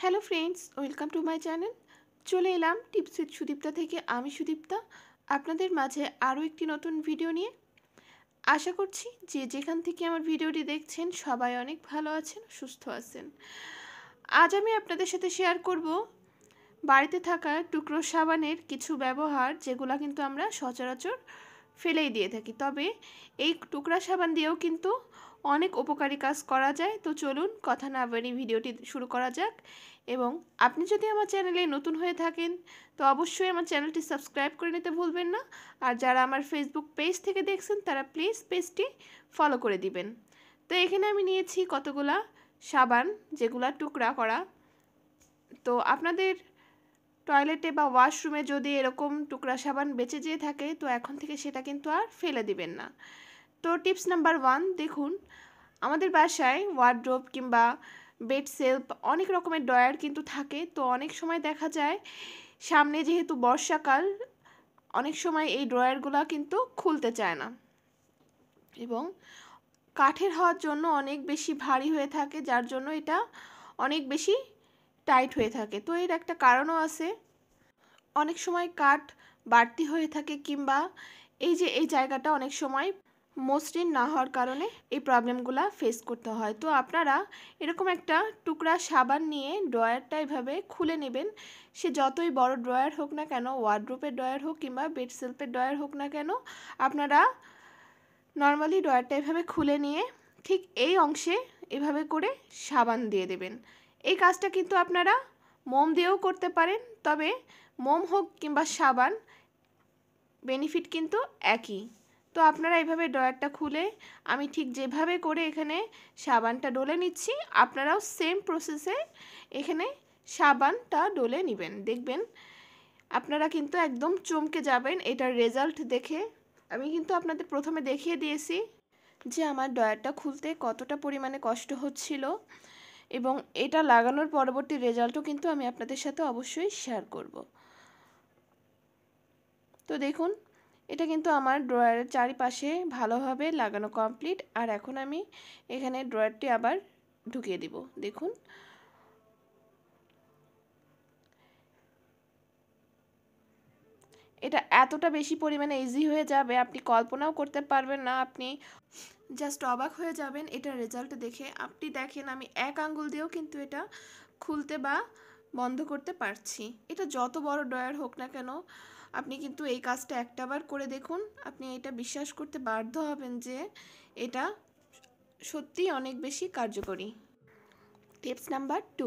Hello friends, welcome to my channel. চলে এলাম tips with Sudipta থেকে। আমি সুদীপ্তা আপনাদের মাঝে আরও একটি নতুন ভিডিও নিয়ে। আশা করছি যে যেখান থেকে আমার ভিডিওটি দেখছেন সবাই অনেক ভালো আছেন, সুস্থ আছেন। আজ আমি আপনাদের সাথে শেয়ার করব বাড়িতে থাকা টুকরো সাবানের কিছু ব্যবহার, যেগুলো কিন্তু আমরা সচরাচর ফেলেই দিয়ে থাকি। তবে এই টুকরা সাবান দিয়েও কিন্তু অনেক উপকারী কাজ করা যায়। তো চলুন কথা না বাড়িয়ে ভিডিওটি শুরু করা যাক। এবং আপনি যদি আমার চ্যানেলে নতুন হয়ে থাকেন তো অবশ্যই আমার চ্যানেলটি সাবস্ক্রাইব করে নিতে ভুলবেন না। আর যারা আমার ফেসবুক পেজ থেকে দেখছেন তারা প্লিজ পেজটি ফলো করে দিবেন। তো এখানে আমি নিয়েছি কতগুলা সাবান, যেগুলা টুকরা করা। তো আপনাদের টয়লেটে বা ওয়াশরুমে যদি এরকম টুকরা সাবান বেঁচে যেয়ে থাকে তো এখন থেকে সেটা কিন্তু আর ফেলে দিবেন না। তো টিপস নাম্বার 1, দেখুন আমাদের বাসায় ওয়ার্ড্রোব কিংবা বেড সেলফ অনেক রকমের ড্রয়ার কিন্তু থাকে। তো অনেক সময় দেখা যায় সামনে যেহেতু বর্ষাকাল, অনেক সময় এই ড্রয়ারগুলো কিন্তু খুলতে চায় না এবং কাঠের হওয়ার জন্য অনেক বেশি ভারী হয়ে থাকে, যার জন্য এটা অনেক বেশি টাইট হয়ে থাকে। তো এর একটা কারণও আছে, অনেক সময় কাঠ বাড়তি হয়ে থাকে কিংবা এই জায়গাটা অনেক সময় মসৃণ না হওয়ার কারণে এই প্রবলেমগুলো ফেস করতে হয়। তো আপনারা এরকম একটা টুকরা সাবান নিয়ে ড্রয়ারটা এভাবে খুলে নেবেন। সে যতই বড় ড্রয়ার হোক না কেন, ওয়ার্ড্রোপের ড্রয়ার হোক কিংবা বেড সেলফের ড্রয়ার হোক না কেন, আপনারা নর্মালি ড্রয়ারটা এভাবে খুলে নিয়ে ঠিক এই অংশে এভাবে করে সাবান দিয়ে দেবেন। এই কাজটা কিন্তু আপনারা মোম দিয়েও করতে পারেন, তবে মোম হোক কিংবা সাবান বেনিফিট কিন্তু একই। তো আপনারা এইভাবে ড্রয়ারটা খুলে আমি ঠিক যেভাবে করে এখানে সাবানটা ডলে নিচ্ছি, আপনারাও সেম প্রসেসে এখানে সাবানটা ডলে নেবেন। দেখবেন আপনারা কিন্তু একদম চমকে যাবেন এটার রেজাল্ট দেখে। আমি কিন্তু আপনাদের প্রথমে দেখিয়ে দিয়েছি যে আমার ড্রয়ারটা খুলতে কতটা পরিমাণে কষ্ট হচ্ছিল, এবং এটা লাগানোর পরবর্তী রেজাল্টও কিন্তু আমি আপনাদের সাথে অবশ্যই শেয়ার করব। তো দেখুন এটা কিন্তু আমার ড্রয়ারের চারিপাশে ভালোভাবে লাগানো কমপ্লিট। আর এখন আমি এখানে ড্রয়ারটি আবার ঢুকিয়ে দিব। দেখুন এটা এতটা বেশি পরিমাণে ইজি হয়ে যাবে, আপনি কল্পনাও করতে পারবেন না। আপনি জাস্ট অবাক হয়ে যাবেন এটা রেজাল্ট দেখে। আপনি দেখেন আমি এক আঙ্গুল দিয়েও কিন্তু এটা খুলতে বা বন্ধ করতে পারছি। এটা যত বড় ড্রয়ার হোক না কেন, আপনি কিন্তু এই কাজটা একটাবার করে দেখুন, আপনি এটা বিশ্বাস করতে বাধ্য হবেন যে এটা সত্যিই অনেক বেশি কার্যকরী। টিপস নাম্বার 2,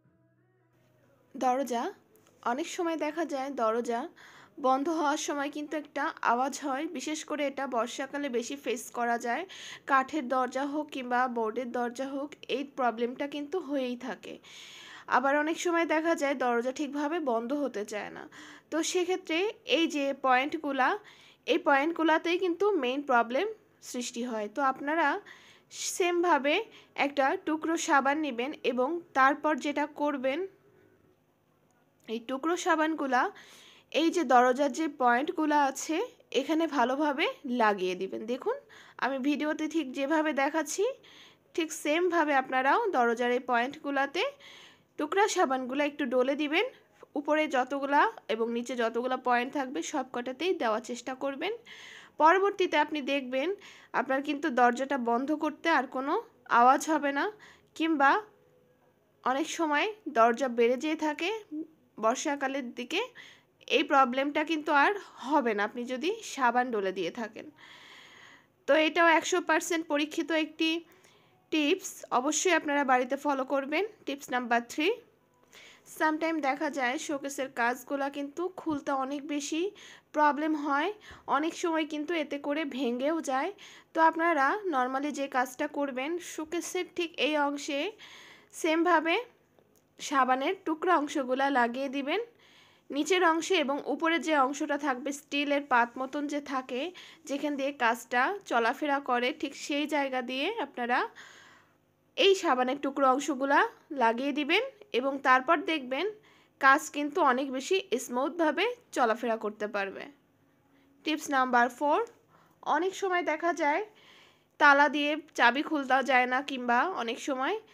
দরজা। অনেক সময় দেখা যায় দরজা বন্ধ হওয়ার সময় কিন্তু একটা আওয়াজ হয়, বিশেষ করে এটা বর্ষাকালে বেশি ফেস করা যায়। কাঠের দরজা হোক কিংবা বোর্ডের দরজা হোক, এই প্রবলেমটা কিন্তু হয়েই থাকে। আবার অনেক সময় দেখা যায় দরজা ঠিকভাবে বন্ধ হতে চায় না। তো সেক্ষেত্রে এই যে এই পয়েন্টগুলোতেই কিন্তু মেইন প্রবলেম সৃষ্টি হয়। তো আপনারা সেমভাবে একটা টুকরো সাবান নেবেন এবং তারপর যেটা করবেন, এই টুকরো সাবানগুলা এই যে দরজার যে পয়েন্টগুলো আছে এখানে ভালোভাবে লাগিয়ে দিবেন। দেখুন আমি ভিডিওতে ঠিক যেভাবে দেখাচ্ছি ঠিক সেমভাবে আপনারাও দরজার এই পয়েন্টগুলোতে টুকরা সাবানগুলো একটু ডলে দিবেন। উপরে যতগুলা এবং নিচে যতগুলা পয়েন্ট থাকবে সব কটাতেই দেওয়ার চেষ্টা করবেন। পরবর্তীতে আপনি দেখবেন আপনার কিন্তু দরজাটা বন্ধ করতে আর কোনো আওয়াজ হবে না, কিংবা অনেক সময় দরজা বেড়ে যেয়ে থাকে বর্ষাকালের দিকে, এই প্রবলেমটা কিন্তু আর হবে না আপনি যদি সাবান ডলে দিয়ে থাকেন। তো এটাও 100% পরীক্ষিত একটি টিপস, অবশ্যই আপনারা বাড়িতে ফলো করবেন। টিপস নাম্বার 3, সামটাইম দেখা যায় শোকেসের কাজগুলো কিন্তু খুলতে অনেক বেশি প্রবলেম হয়, অনেক সময় কিন্তু এতে করে ভেঙেও যায়। তো আপনারা নর্মালি যে কাজটা করবেন, শোকেসের ঠিক এই অংশে সেমভাবে সাবানের টুকরা অংশগুলো লাগিয়ে দিবেন নিচের অংশে, এবং উপরে যে অংশটা থাকবে স্টিলের পাত মতন যে থাকে যেখান দিয়ে কাজটা চলাফেরা করে, ঠিক সেই জায়গা দিয়ে আপনারা এই সাবানের টুকরো অংশগুলা লাগিয়ে দিবেন এবং তারপর দেখবেন কাজ কিন্তু অনেক বেশি স্মুথভাবে চলাফেরা করতে পারবে। টিপস নাম্বার 4, অনেক সময় দেখা যায় তালা দিয়ে চাবি খুলতে যায় না, কিংবা অনেক সময়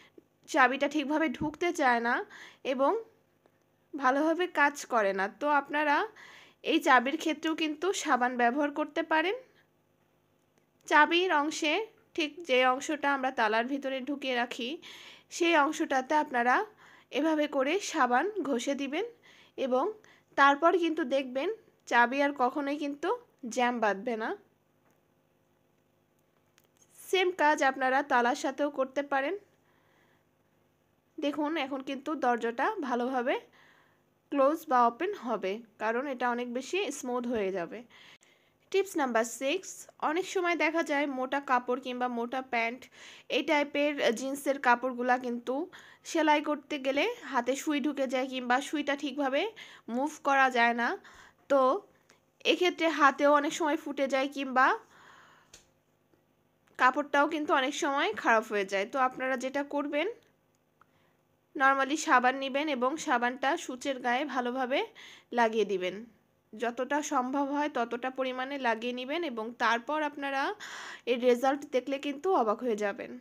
চাবিটা ঠিকভাবে ঢুকতে চায় না এবং ভালোভাবে কাজ করে না। তো আপনারা এই চাবির ক্ষেত্রেও কিন্তু সাবান ব্যবহার করতে পারেন। চাবির অংশে ঠিক যে অংশটা আমরা তালার ভিতরে ঢুকিয়ে রাখি সেই অংশটাতে আপনারা এভাবে করে সাবান ঘষে দিবেন এবং তারপর কিন্তু দেখবেন চাবি আর কখনোই কিন্তু জ্যাম বাঁধবে না। সেম কাজ আপনারা তালার সাথেও করতে পারেন। দেখুন এখন কিন্তু দরজাটা ভালোভাবে ক্লোজ বা ওপেন হবে, কারণ এটা অনেক বেশি স্মুথ হয়ে যাবে। টিপস নাম্বার 6, অনেক সময় দেখা যায় মোটা কাপড় কিংবা মোটা প্যান্ট এই টাইপের জিন্সের কাপড়গুলা কিন্তু সেলাই করতে গেলে হাতে সুই ঢুকে যায় কিংবা সুইটা ঠিকভাবে মুভ করা যায় না। তো এক্ষেত্রে হাতেও অনেক সময় ফুটে যায় কিংবা কাপড়টাও কিন্তু অনেক সময় খারাপ হয়ে যায়। তো আপনারা যেটা করবেন, নর্মালি সাবান নেবেন এবং সাবানটা সূচের গায়ে ভালোভাবে লাগিয়ে দিবেন। যতটা সম্ভব হয় ততটা পরিমাণে লাগিয়ে নেবেন এবং তারপর আপনারা এর রেজাল্ট দেখলে কিন্তু অবাক হয়ে যাবেন।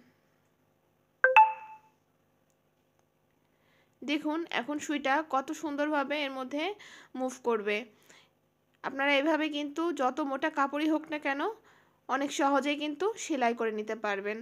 দেখুন এখন সুইটা কত সুন্দরভাবে এর মধ্যে মুভ করবে। আপনারা এভাবে কিন্তু যত মোটা কাপড়ই হোক না কেন অনেক সহজেই কিন্তু সেলাই করে নিতে পারবেন।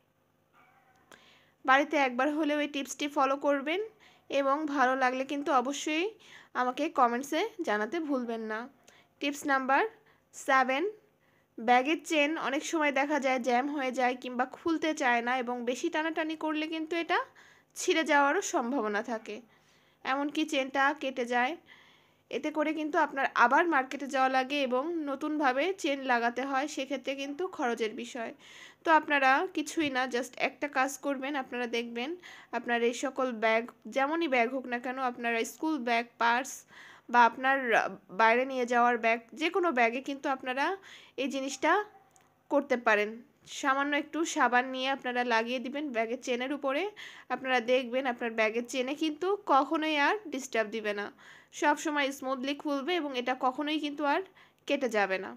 বাড়িতে একবার হলেও এই টিপসটি ফলো করবেন এবং ভালো লাগলে কিন্তু অবশ্যই আমাকে কমেন্টসে জানাতে ভুলবেন না। টিপস নাম্বার 7, ব্যাগের চেন অনেক সময় দেখা যায় জ্যাম হয়ে যায় কিংবা খুলতে চায় না এবং বেশি টানাটানি করলে কিন্তু এটা ছিঁড়ে যাওয়ারও সম্ভাবনা থাকে, এমনকি চেনটা কেটে যায়। এতে করে কিন্তু আপনার আবার মার্কেটে যাওয়া লাগে এবং নতুনভাবে চেন লাগাতে হয়, সেক্ষেত্রে কিন্তু খরচের বিষয়। তো আপনারা কিছুই না, জাস্ট একটা কাজ করবেন, আপনারা দেখবেন আপনার এই সকল ব্যাগ, যেমনই ব্যাগ হোক না কেন, আপনারা স্কুল ব্যাগ, পার্স বা আপনার বাইরে নিয়ে যাওয়ার ব্যাগ, যে কোনো ব্যাগে কিন্তু আপনারা এই জিনিসটা করতে পারেন। সামান্য একটু সাবান নিয়ে আপনারা লাগিয়ে দিবেন ব্যাগের চেনের উপরে। আপনারা দেখবেন আপনার ব্যাগের চেনে কিন্তু কখনোই আর ডিস্টার্ব দিবে না, সব সময় স্মুথলি খুলবে এবং এটা কখনোই কিন্তু আর কেটে যাবে না।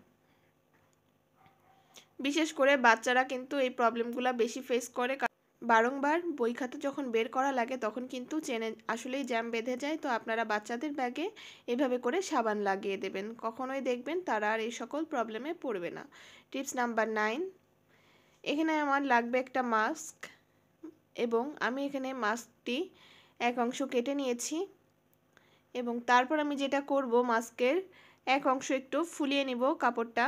বিশেষ করে বাচ্চারা কিন্তু এই প্রবলেমগুলো বেশি ফেস করে। বারংবার বই খাতা যখন বের করা লাগে তখন কিন্তু চেনে আসলেই জ্যাম বেঁধে যায়। তো আপনারা বাচ্চাদের ব্যাগে এভাবে করে সাবান লাগিয়ে দেবেন, কখনোই দেখবেন তারা আর এই সকল প্রবলেমে পড়বে না। টিপস নাম্বার 9, এখানে আমার লাগবে একটা মাস্ক এবং আমি এখানে মাস্কটি এক অংশ কেটে নিয়েছি এবং তারপর আমি যেটা করব, মাস্কের এক অংশ একটু ফুলিয়ে নিব কাপড়টা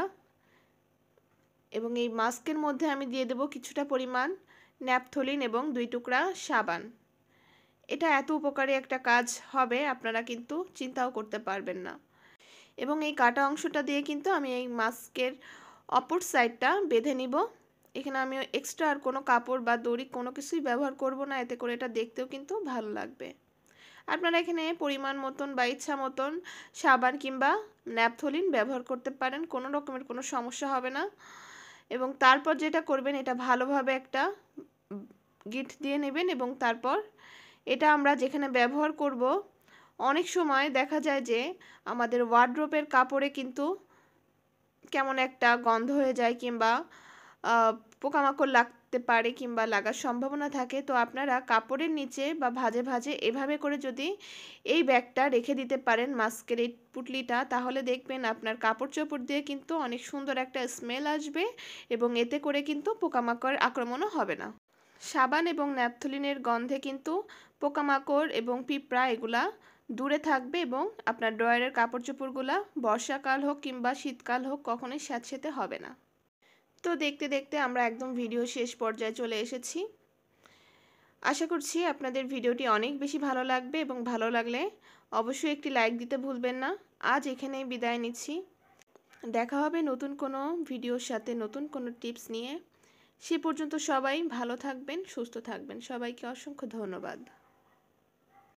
এবং এই মাস্কের মধ্যে আমি দিয়ে দেব কিছুটা পরিমাণ ন্যাপথলিন এবং 2 টুকরা সাবান। এটা এত উপকারী একটা কাজ হবে আপনারা কিন্তু চিন্তাও করতে পারবেন না। এবং এই কাটা অংশটা দিয়ে কিন্তু আমি এই মাস্কের অপর সাইডটা বেঁধে নিব। এখানে আমি এক্সট্রা আর কোনো কাপড় বা দড়ি কোনো কিছুই ব্যবহার করব না, এতে করে এটা দেখতেও কিন্তু ভালো লাগবে। আপনারা এখানে পরিমাণ মতন বা ইচ্ছা মতন সাবান কিংবা ন্যাপথলিন ব্যবহার করতে পারেন, কোনো রকমের কোনো সমস্যা হবে না। এবং তারপর যেটা করবেন, এটা ভালোভাবে একটা গিঁট দিয়ে নেবেন এবং তারপর এটা আমরা যেখানে ব্যবহার করব, অনেক সময় দেখা যায় যে আমাদের ওয়ার্ড্রোবের কাপড়ে কিন্তু কেমন একটা গন্ধ হয়ে যায় কিংবা পোকামাকড় লাগতে পারে কিংবা লাগার সম্ভাবনা থাকে। তো আপনারা কাপড়ের নিচে বা ভাঁজে ভাঁজে এভাবে করে যদি এই ব্যাগটা রেখে দিতে পারেন, মাস্কের এই পুটলিটা, তাহলে দেখবেন আপনার কাপড় চোপড় দিয়ে কিন্তু অনেক সুন্দর একটা স্মেল আসবে এবং এতে করে কিন্তু পোকামাকড় আক্রমণও হবে না। সাবান এবং ন্যাপথলিনের গন্ধে কিন্তু পোকামাকড় এবং পিঁপড়া এগুলা দূরে থাকবে এবং আপনার ড্রয়ারের কাপড় চোপড়গুলা বর্ষাকাল হোক কিংবা শীতকাল হোক কখনোই স্যাঁতসেঁতে হবে না। তো দেখতে দেখতে আমরা একদম ভিডিও শেষ পর্যায়ে চলে এসেছি। আশা করছি আপনাদের ভিডিওটি অনেক বেশি ভালো লাগবে এবং ভালো লাগলে অবশ্যই একটি লাইক দিতে ভুলবেন না। আজ এখানেই বিদায় নিচ্ছি। দেখা হবে নতুন কোনো ভিডিওর সাথে, নতুন কোনো টিপস নিয়ে। সে পর্যন্ত সবাই ভালো থাকবেন, সুস্থ থাকবেন। সবাইকে অসংখ্য ধন্যবাদ।